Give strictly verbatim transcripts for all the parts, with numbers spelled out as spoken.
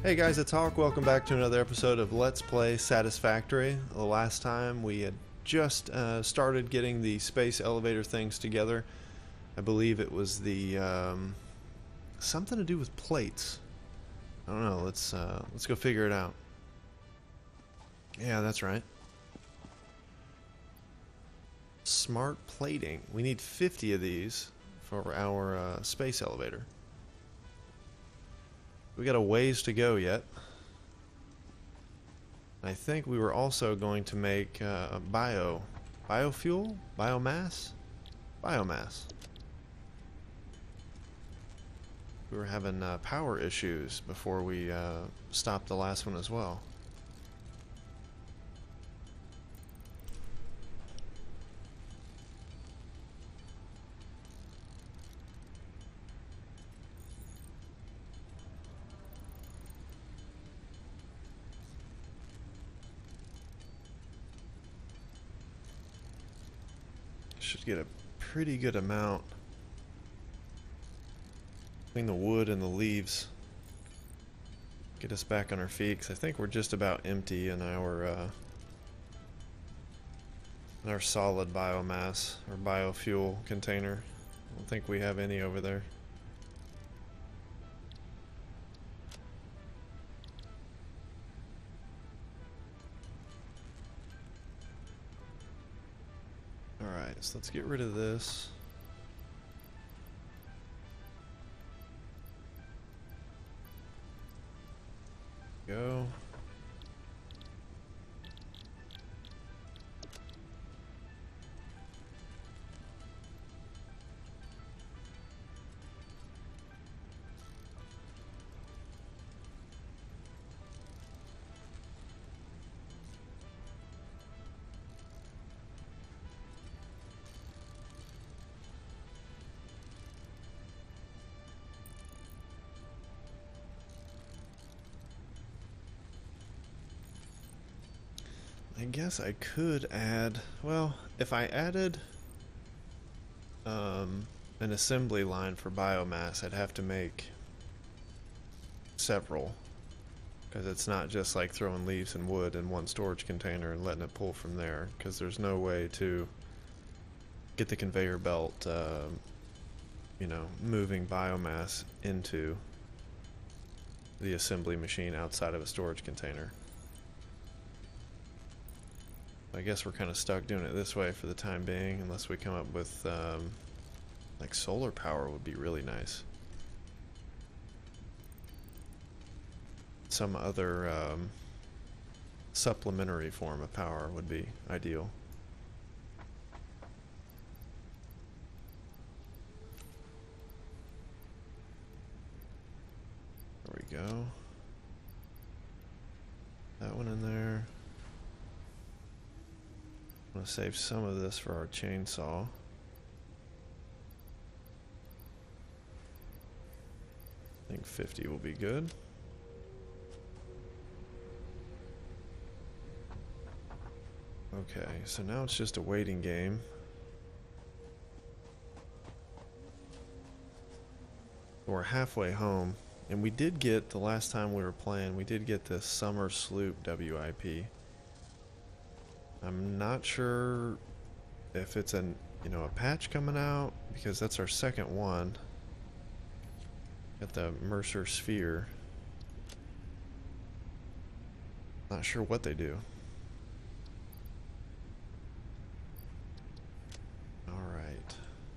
Hey guys, it's Hawk. Welcome back to another episode of Let's Play Satisfactory. The last time we had just uh, started getting the space elevator things together. I believe it was the um, something to do with plates. I don't know. Let's uh, let's go figure it out. Yeah, that's right. Smart plating. We need fifty of these for our uh, space elevator. We got a ways to go yet. I think we were also going to make uh, bio, biofuel, biomass, biomass. We were having uh, power issues before we uh, stopped the last one as well. Should get a pretty good amount between the wood and the leaves. Get us back on our feet, because I think we're just about empty in our uh, in our solid biomass or biofuel container. I don't think we have any over there. Alright, so let's get rid of this. Go. I guess I could add, well, if I added um, an assembly line for biomass, I'd have to make several, because it's not just like throwing leaves and wood in one storage container and letting it pull from there, because there's no way to get the conveyor belt, uh, you know, moving biomass into the assembly machine outside of a storage container. I guess we're kind of stuck doing it this way for the time being, unless we come up with, um, like, solar power would be really nice. Some other um, supplementary form of power would be ideal. There we go. That one in there. I'm going to save some of this for our chainsaw. I think fifty will be good. Okay, so now it's just a waiting game. We're halfway home, and we did get, the last time we were playing, we did get this Summer Sloop W I P. I'm not sure if it's an, you know, a patch coming out, because that's our second one. Got the Mercer Sphere. Not sure what they do. Alright.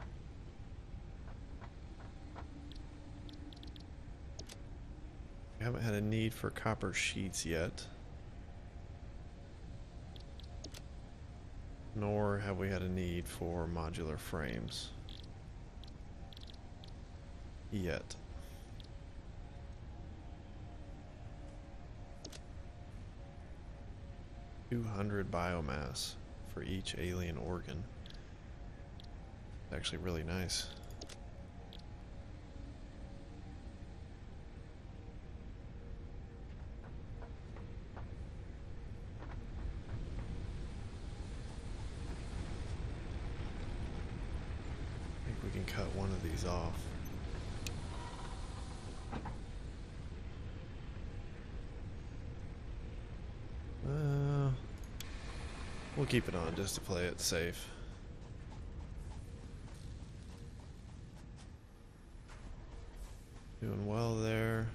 We haven't had a need for copper sheets yet. Nor have we had a need for modular frames yet. two hundred biomass for each alien organ. It's actually really nice. We can cut one of these off. We'll keep it on just to play it safe. Doing well there.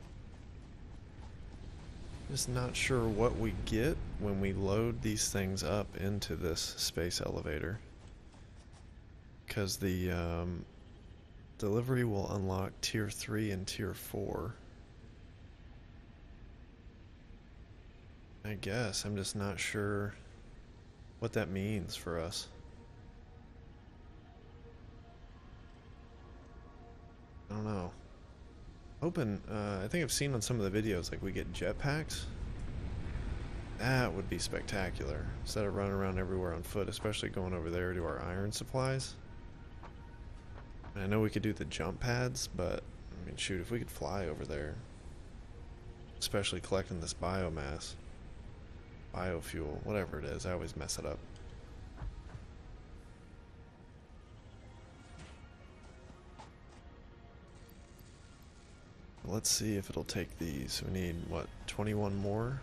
Just not sure what we get when we load these things up into this space elevator. Because the um, delivery will unlock tier three and tier four. I guess. I'm just not sure what that means for us. I don't know. Hoping, uh, I think I've seen on some of the videos, like we get jetpacks. That would be spectacular. Instead of running around everywhere on foot, especially going over there to our iron supplies. I know we could do the jump pads, but, I mean, shoot, if we could fly over there. Especially collecting this biomass. Biofuel, whatever it is, I always mess it up. Let's see if it'll take these. We need, what, twenty-one more?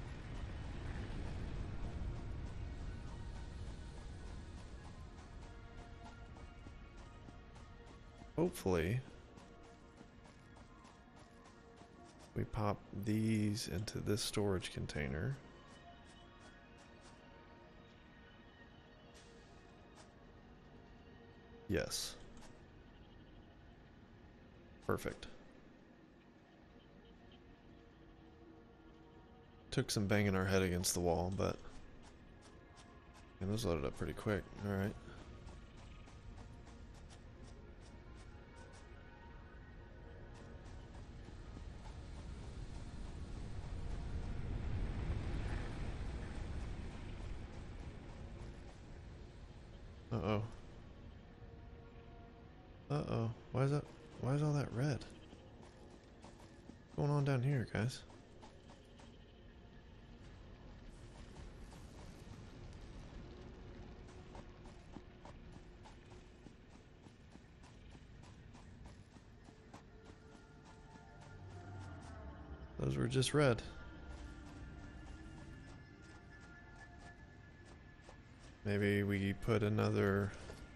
Hopefully, we pop these into this storage container. Yes. Perfect. Took some banging our head against the wall, but man, those loaded up pretty quick. All right. Uh-oh. Uh-oh. Why is that? Why is all that red? What's going on down here, guys? Those were just red. Maybe we put another...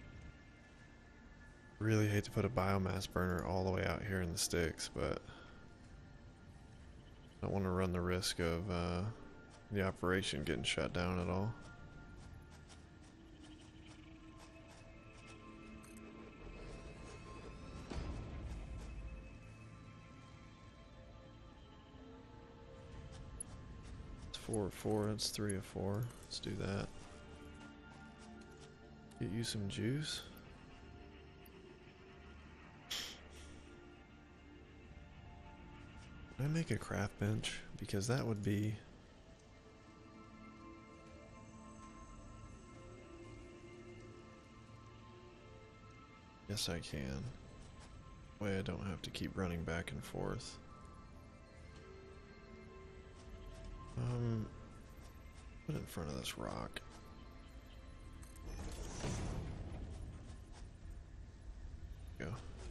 Really hate to put a biomass burner all the way out here in the sticks, but I don't want to run the risk of uh, the operation getting shut down at all. It's four of four, it's three of four. Let's do that. Get you some juice. Can I make a craft bench? Because that would be... Yes, I can. Way I don't have to keep running back and forth. Um, put it in front of this rock. Go.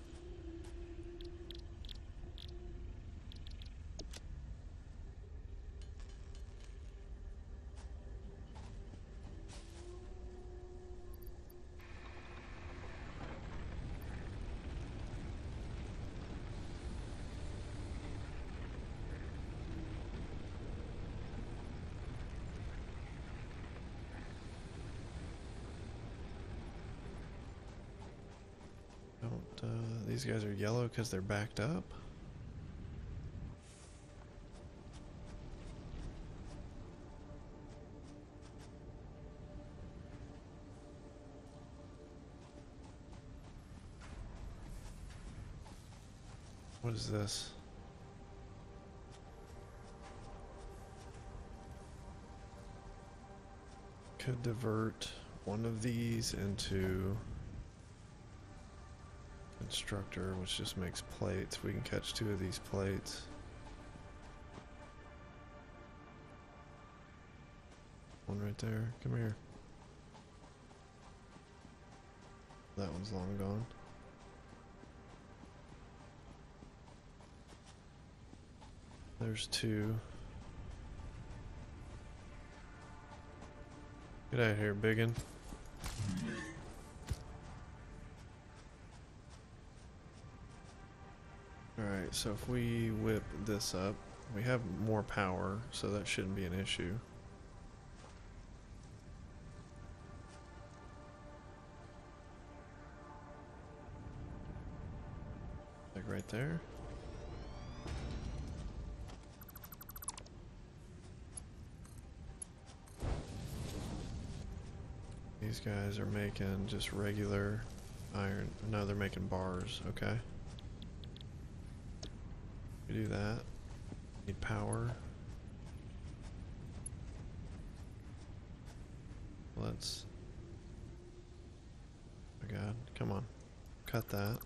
Don't, uh, these guys are yellow because they're backed up? What is this? Could divert one of these into constructor, which just makes plates. We can catch two of these plates. One right there. Come here. That one's long gone. There's two. Get out of here, biggin. Alright, so if we whip this up, we have more power, so that shouldn't be an issue. Like right there. These guys are making just regular iron. No, they're making bars. Okay. We do that. Need power. Let's. Oh my God! Come on, cut that.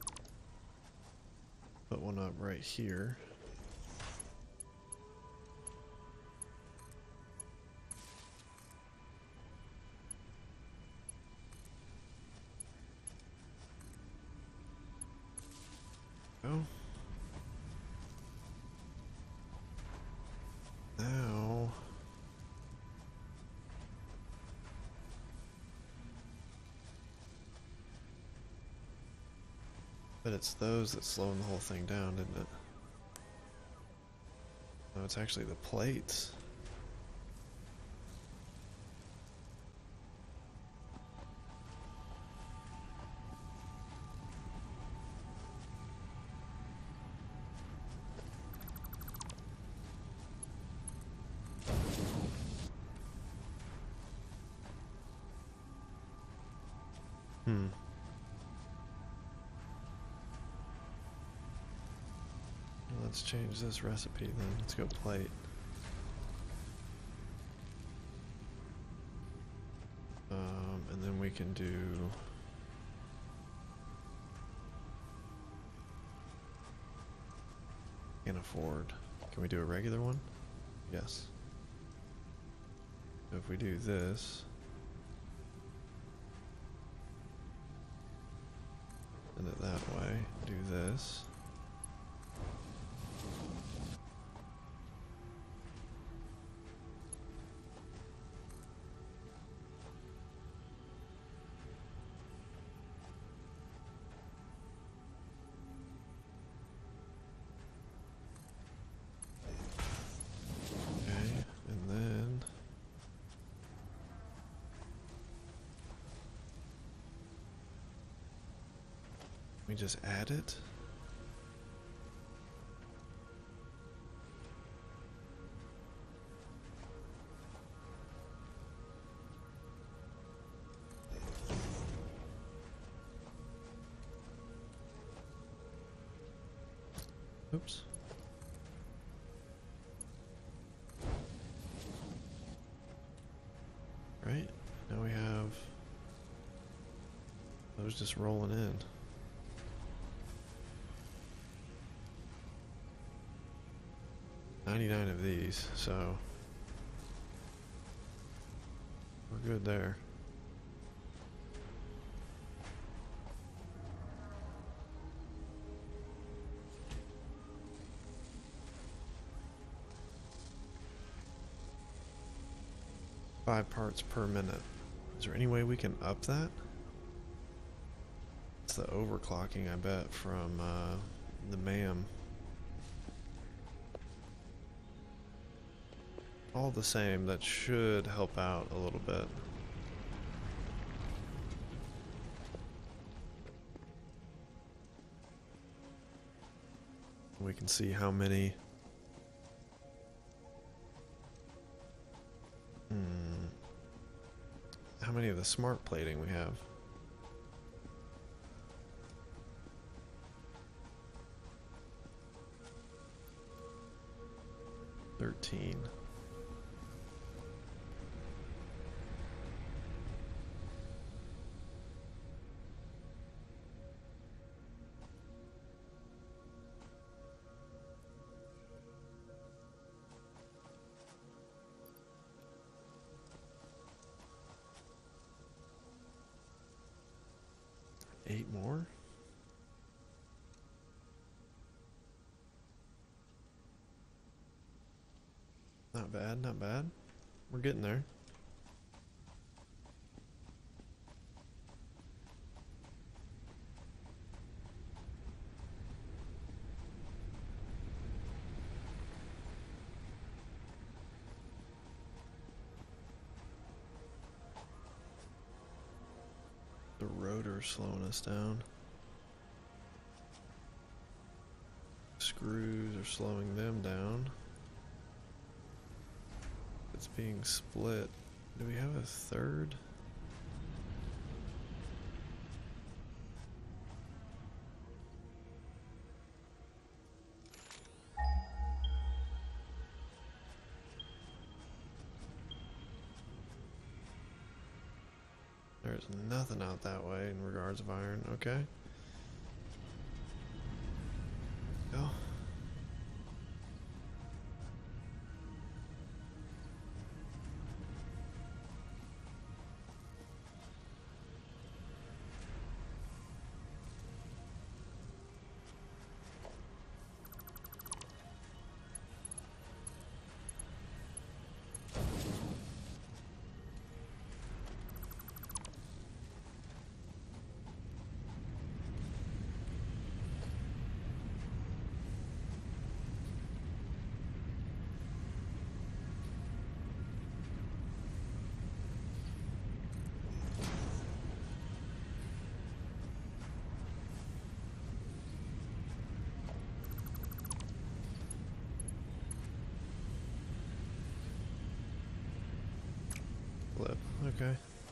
Put one up right here. Oh. Now. But it's those that's slowing the whole thing down, isn't it? No, it's actually the plates. Hmm. Let's change this recipe then. Let's go plate. Um, and then we can do... Can't afford. Can we do a regular one? Yes. So if we do this... Send it that way. Do this. We just add it. Oops. Right, now we have those just rolling in. ninety-nine of these, so we're good there. Five parts per minute. Is there any way we can up that? It's the overclocking, I bet, from uh, the M A M. All the same, that should help out a little bit. We can see how many... Hmm. How many of the smart plating we have. Thirteen. Eight more? Not bad, not bad. We're getting there. The rotor slowing us down. Screws are slowing them down. It's being split. Do we have a third? There's nothing out that way in regards of iron. Okay. Go. Flip. Okay.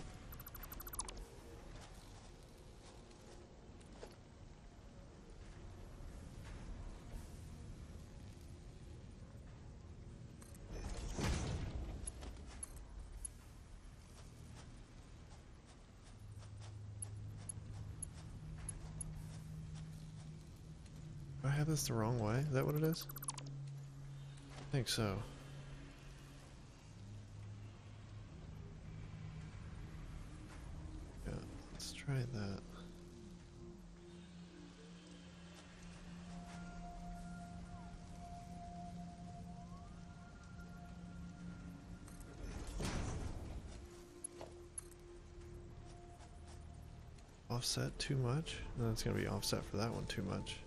Do I have this the wrong way? Is that what it is? I think so. Yeah, let's try that. Offset too much? No, it's gonna be offset for that one too much.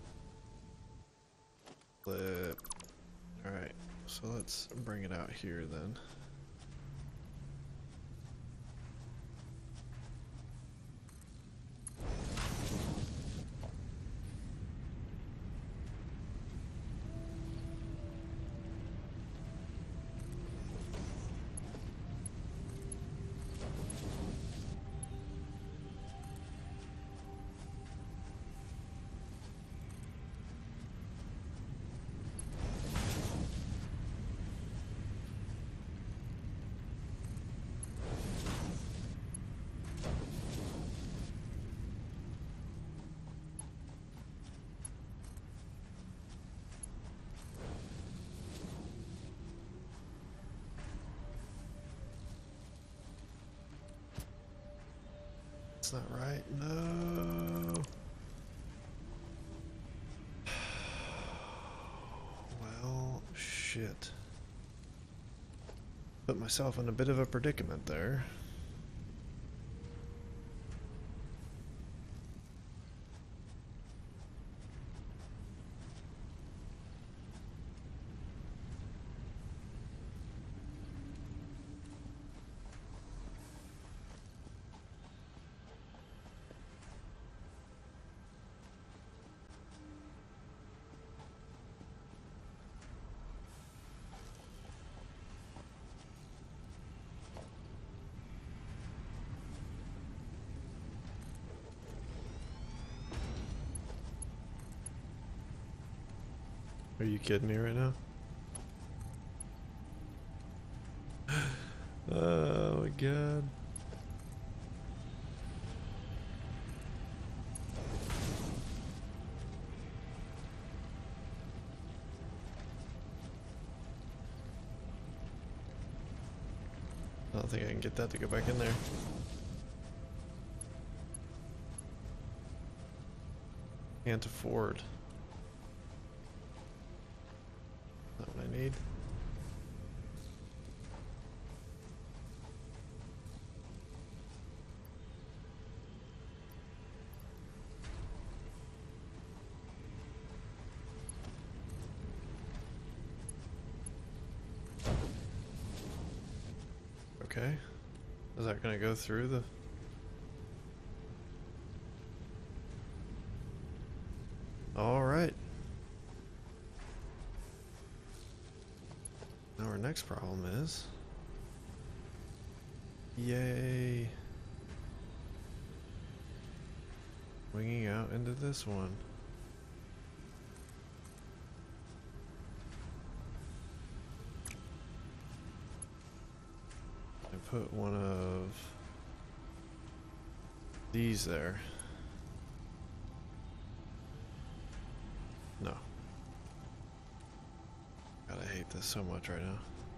Flip. Alright, so let's bring it out here then. That's not right. No. Well, shit. Put myself in a bit of a predicament there. Are you kidding me right now? Oh my god. I don't think I can get that to go back in there. Can't afford. Not what I need. Okay. Is that gonna go through the... All right. Now our next problem is, yay, winging out into this one. I put one of these there. No. God, I hate this so much right now.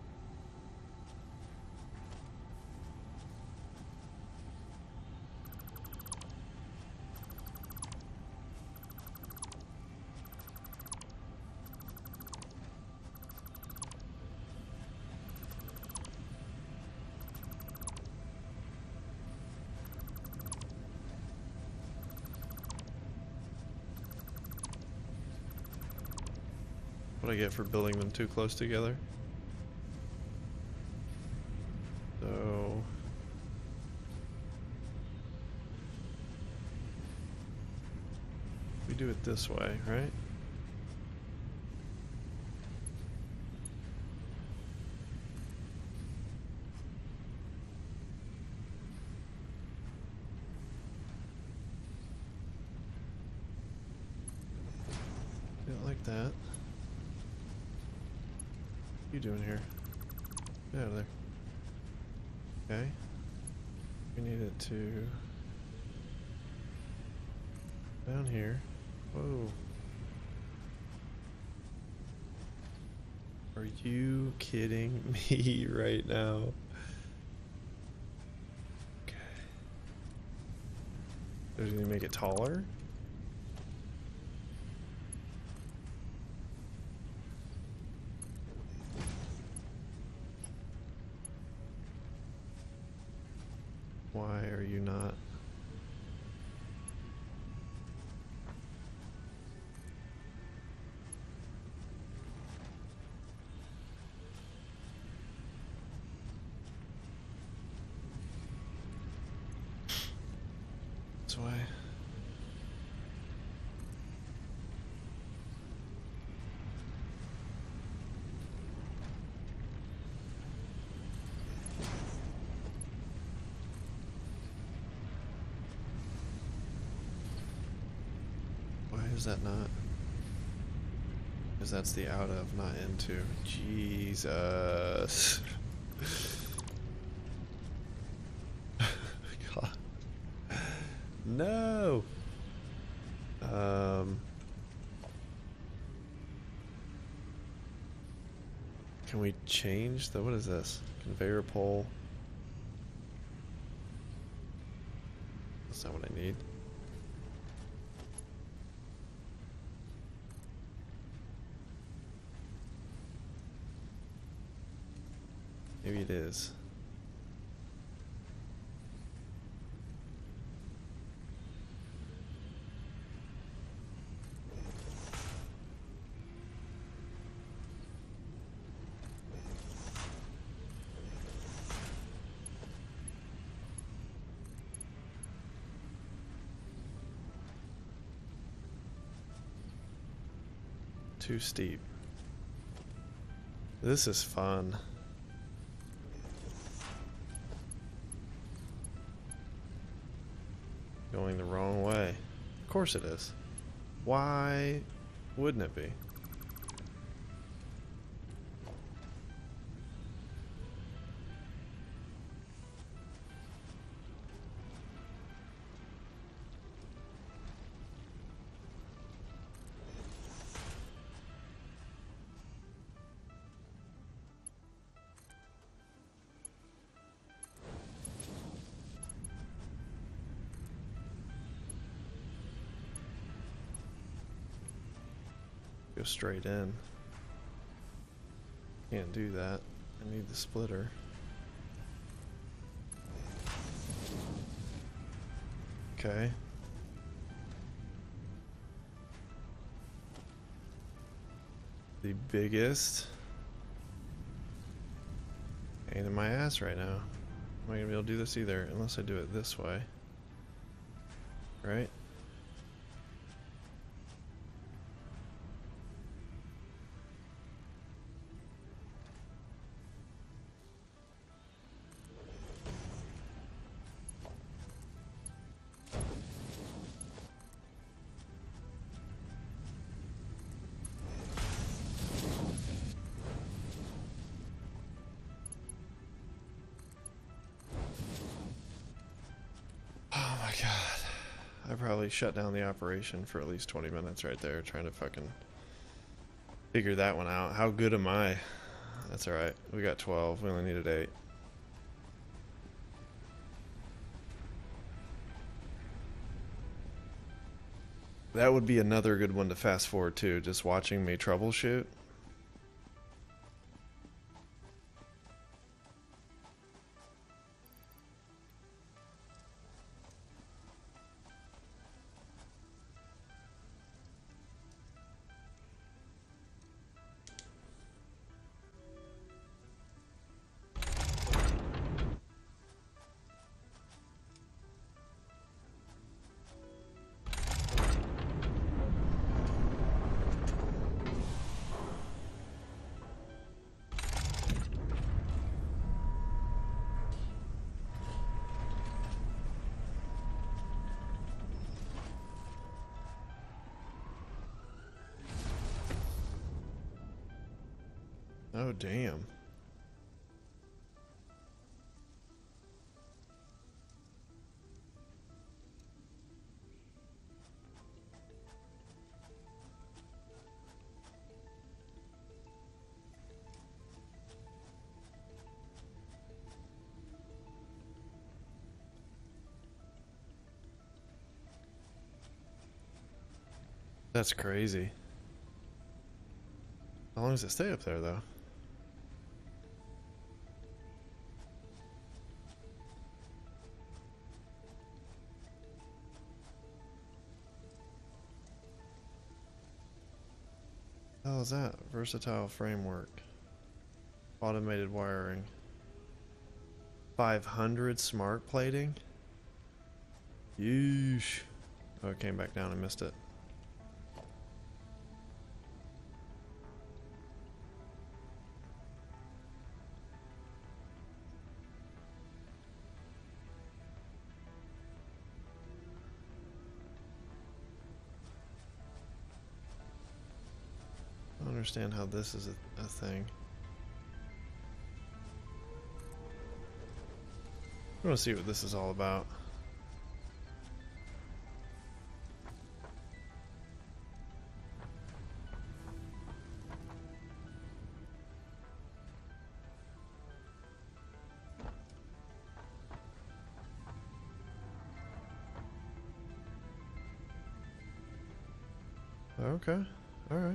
What I get for building them too close together. So we do it this way, right? Do it like that. What are you doing here? Get out of there. Okay. We need it to down here. Whoa. Are you kidding me right now? Okay. Does he make it taller? Why are you not? That's why. Is that not? Because that's the out of, not into. Jesus. God. No. Um. Can we change the, what is this? Conveyor pole. That's not what I need. Maybe it is. Too steep. This is fun. Going the wrong way. Of course it is. Why wouldn't it be? Go straight in. Can't do that. I need the splitter. Okay. The biggest pain in my ass right now. Am I gonna be able to do this either? Unless I do it this way. Right? I probably shut down the operation for at least twenty minutes right there trying to fucking figure that one out. How good am I? That's alright. We got twelve. We only needed eight. That would be another good one to fast forward to, just watching me troubleshoot. Oh, damn. That's crazy. How long does it stay up there, though? What the hell is that? Versatile framework. Automated wiring. five hundred smart plating? Yeesh. Oh, it came back down and missed it. I don't understand how this is a, a thing. I want to see what this is all about. Okay, alright.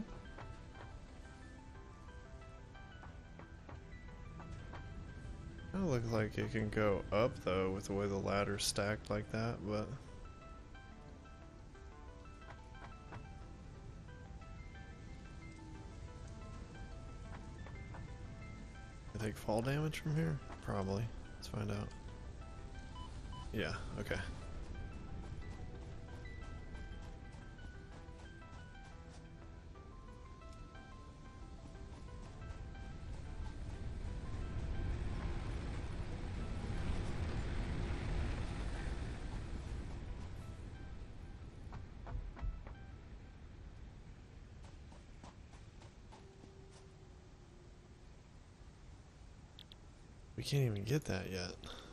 It looks like it can go up though with the way the ladder's stacked like that, but I take fall damage from here? Probably. Let's find out. Yeah, okay. We can't even get that yet.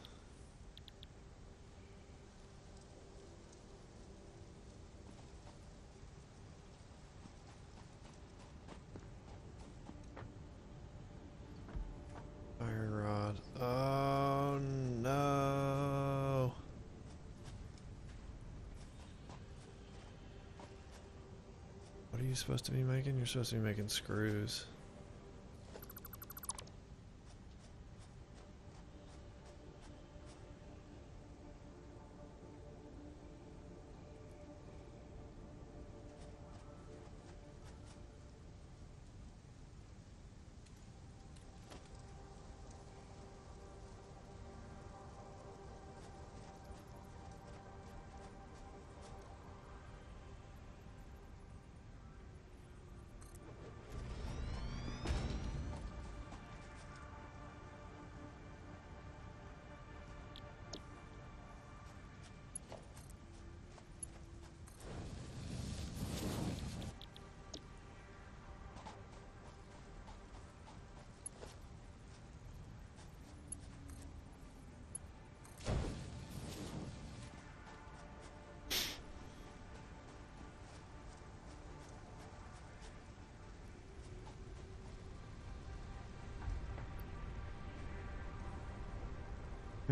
Iron rod. Oh no. What are you supposed to be making? You're supposed to be making screws.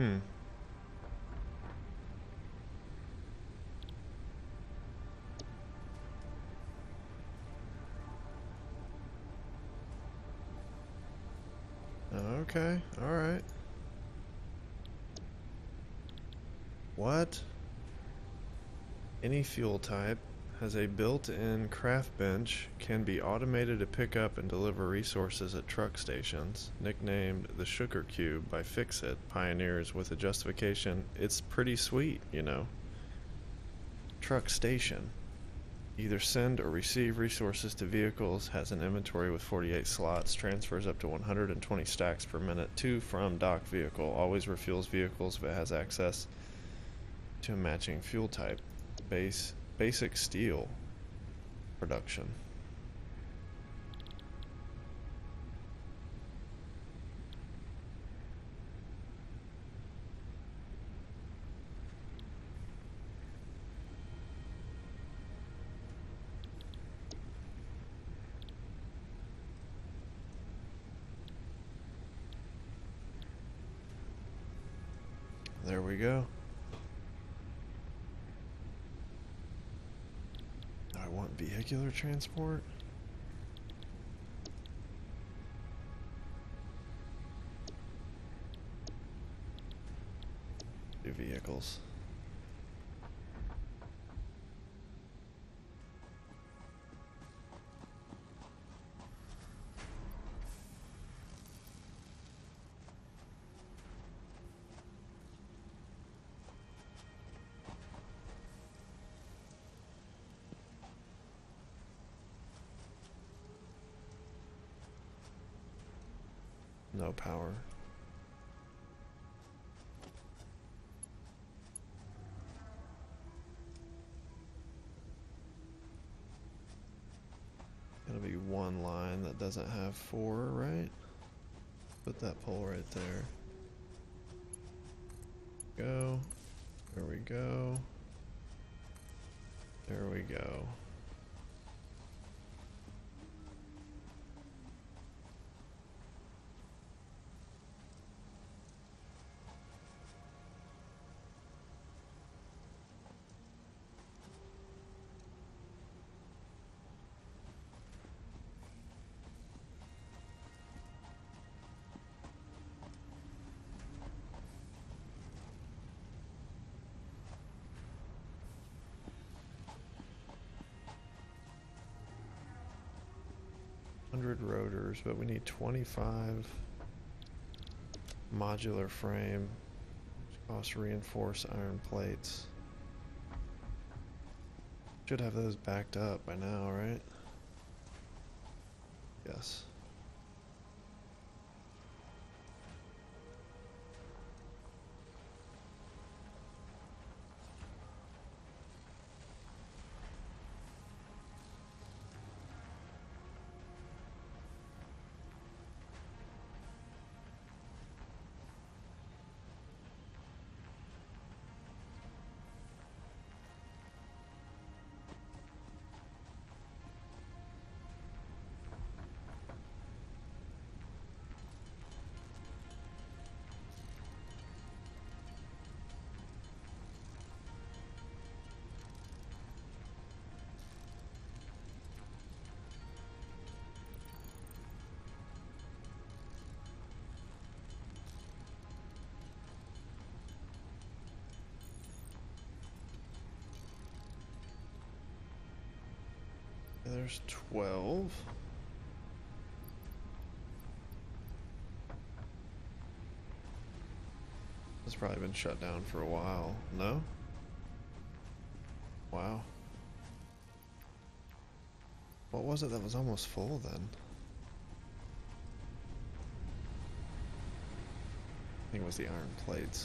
Hmm. Okay, alright. What? Any fuel type has a built-in craft bench, can be automated to pick up and deliver resources at truck stations, nicknamed the Sugar Cube by Fixit pioneers with a justification, it's pretty sweet, you know. Truck station. Either send or receive resources to vehicles, has an inventory with forty-eight slots, transfers up to one hundred twenty stacks per minute to from dock vehicle, always refuels vehicles if it has access to a matching fuel type. Base basic steel production. There we go. I want vehicular transport. Do vehicles. No power. Gonna be one line that doesn't have four, right? Put that pole right there. Go. There we go. There we go. one hundred rotors, but we need twenty-five modular frame, which costs reinforced iron plates. Should have those backed up by now, right? Yes. There's twelve. It's probably been shut down for a while. No? Wow. What was it that was almost full then? I think it was the iron plates.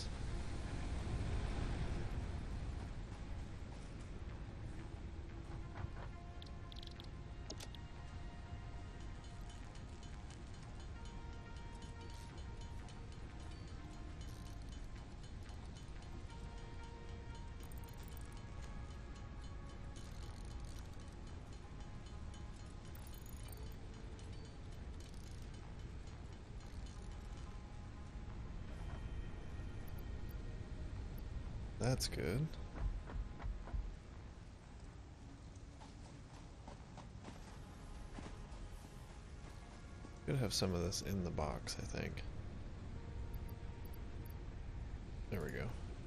That's good. Could have some of this in the box, I think. There we go.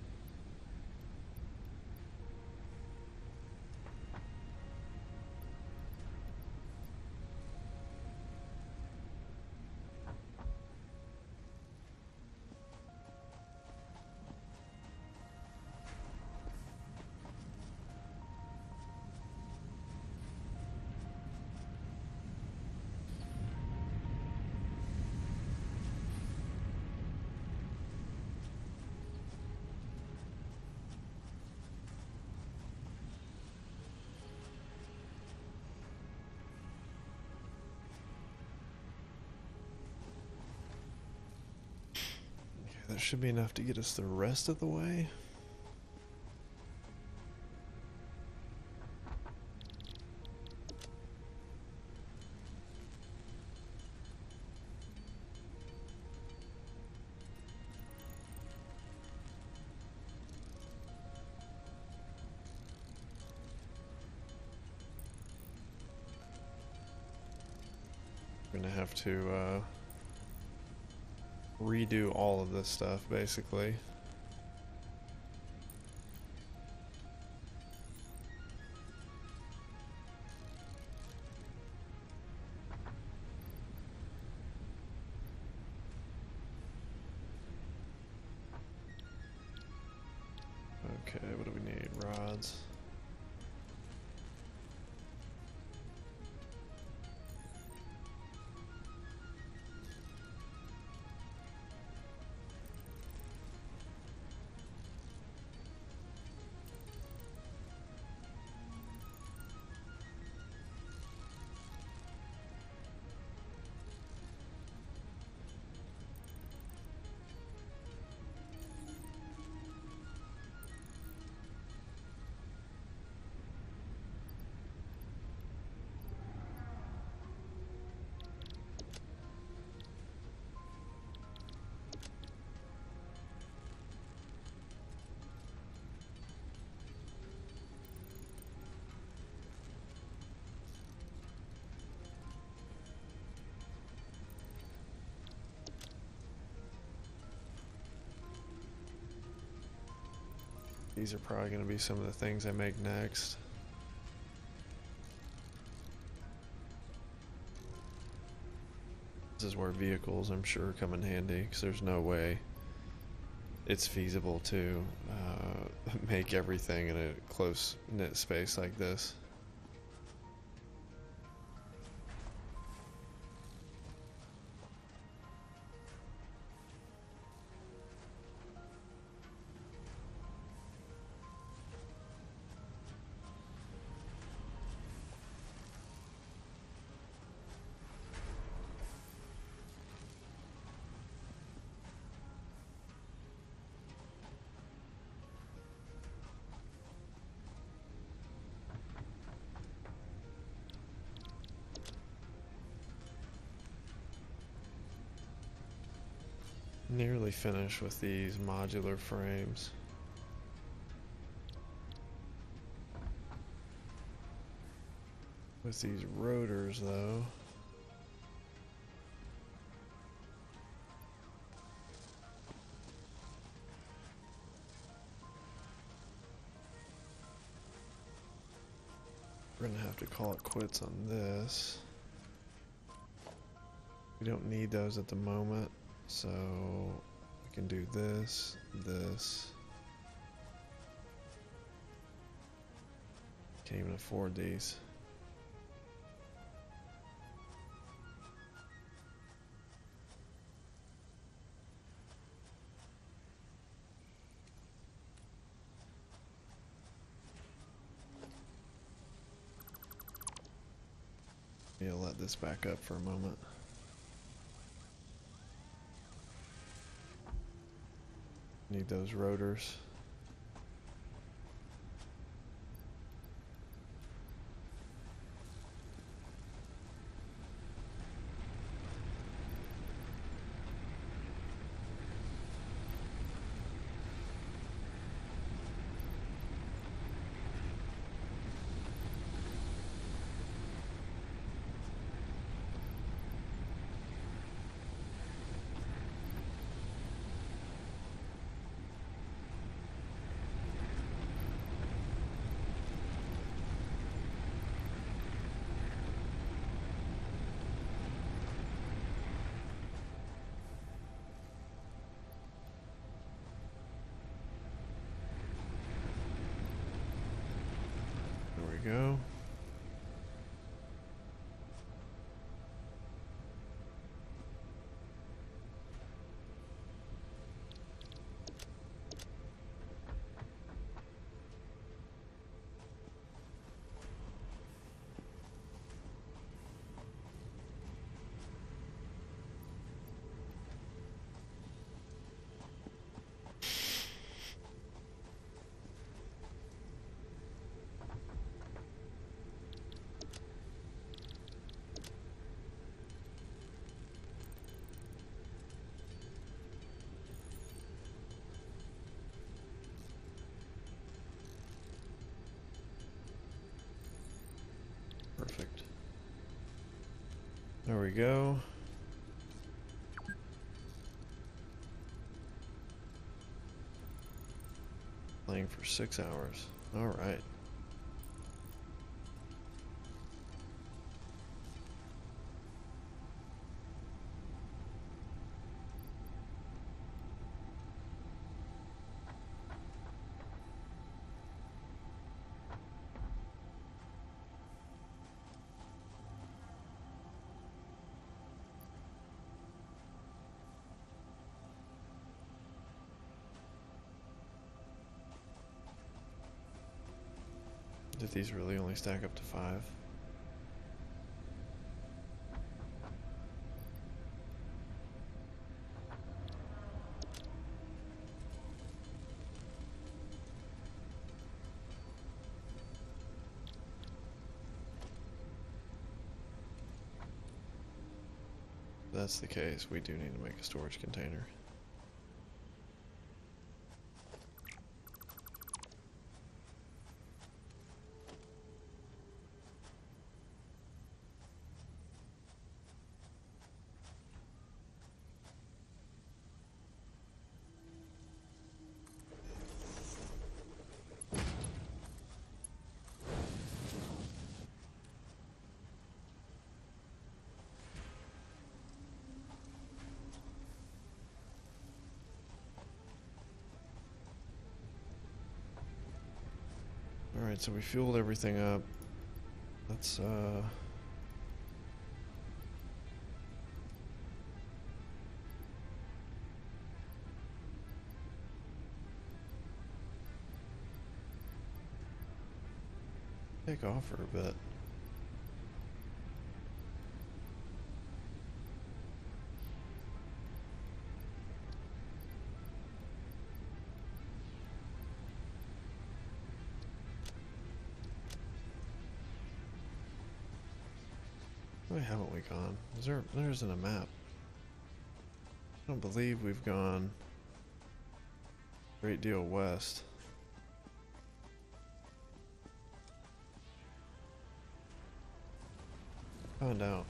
That should be enough to get us the rest of the way. We're gonna have to uh, redo all of this stuff, basically. Okay, what do we need? Rods. These are probably going to be some of the things I make next. This is where vehicles, I'm sure, come in handy, because there's no way it's feasible to uh, make everything in a close-knit space like this. Nearly finished with these modular frames. With these rotors, though, we're gonna have to call it quits on this. We don't need those at the moment. So we can do this, this. Can't even afford these. Yeah, let this back up for a moment. Need those rotors. we go. Perfect. There we go. Playing for six hours. All right. Did these really only stack up to five? If that's the case, we do need to make a storage container. Alright, so we fueled everything up. Let's, uh... take off for a bit. Why haven't we gone? Is there, there isn't a map. I don't believe we've gone a great deal west. Find out.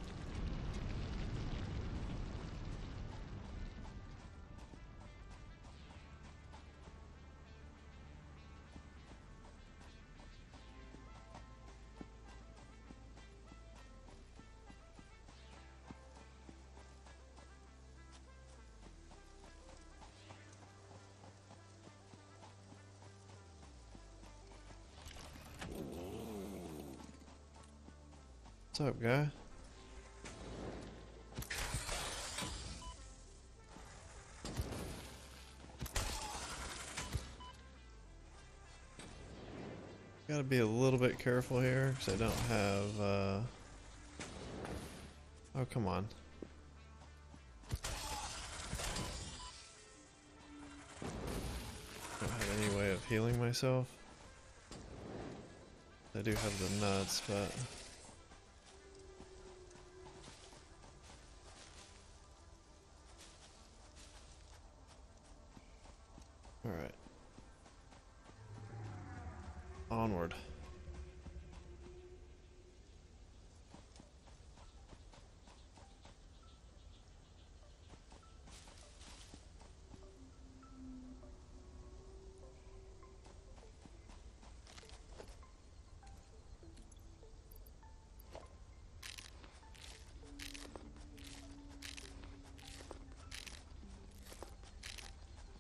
What's up, guy? Gotta be a little bit careful here, because I don't have, uh... oh, come on. Don't have any way of healing myself. I do have the nuts, but... alright. Onward.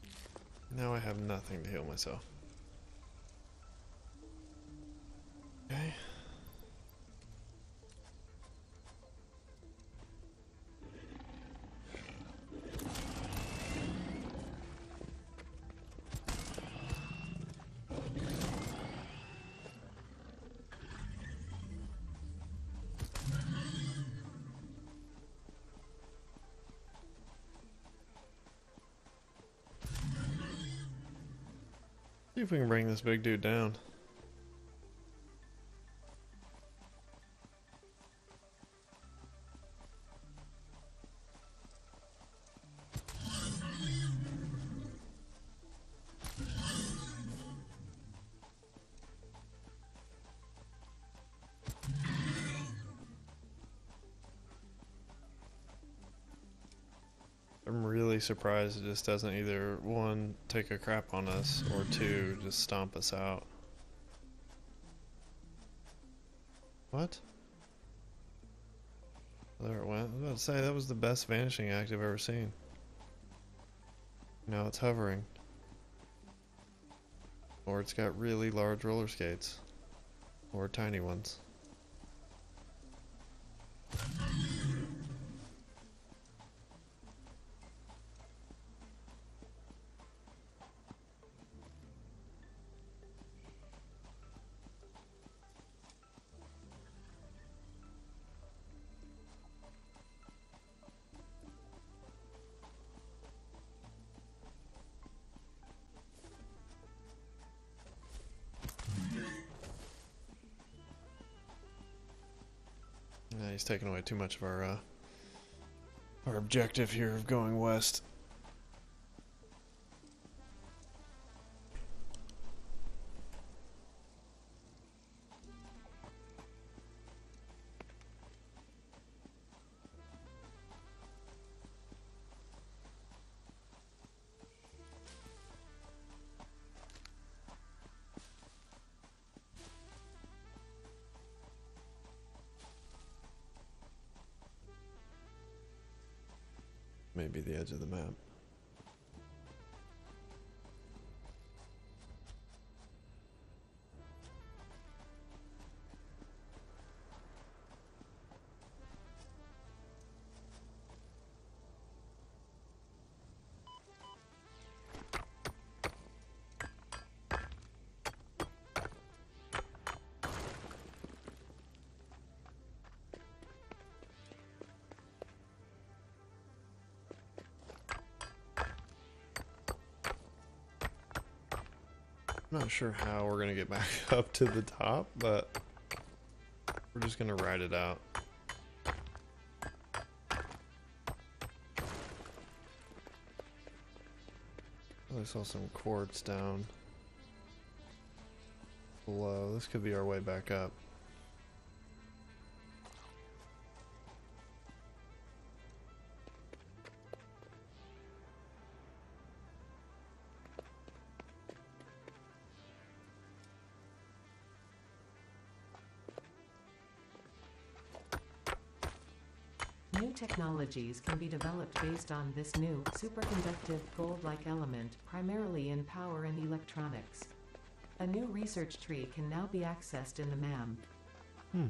Now I have nothing to heal myself. See if we can bring this big dude down. I'm really surprised it just doesn't either, one, take a crap on us, or two, just stomp us out. What? There it went. I was about to say, that was the best vanishing act I've ever seen. Now it's hovering. Or it's got really large roller skates. Or tiny ones. Yeah, he's taking away too much of our uh, our objective here of going west. Maybe the edge of the map. I'm not sure how we're gonna get back up to the top, but we're just gonna ride it out. I saw some quartz down below. This could be our way back up. New technologies can be developed based on this new, superconductive, gold-like element, primarily in power and electronics. A new research tree can now be accessed in the M A M. Hmm.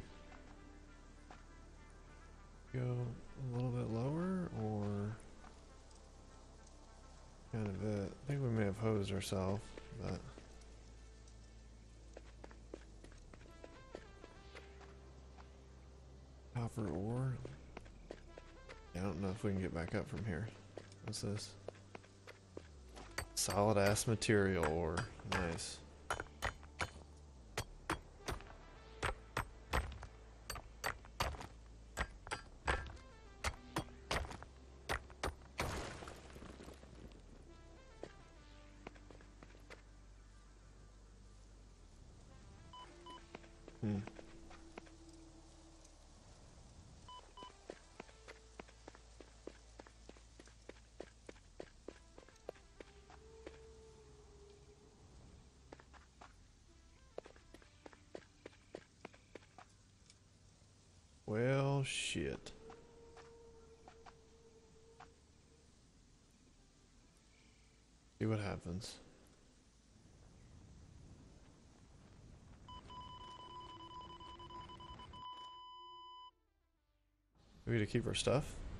Go a little bit lower, or kind of it. I think we may have hosed ourselves, but copper ore. I don't know if we can get back up from here. What's this? Solid ass material ore. Nice. Hmm. Well, shit. See what happens. Maybe to keep our stuff?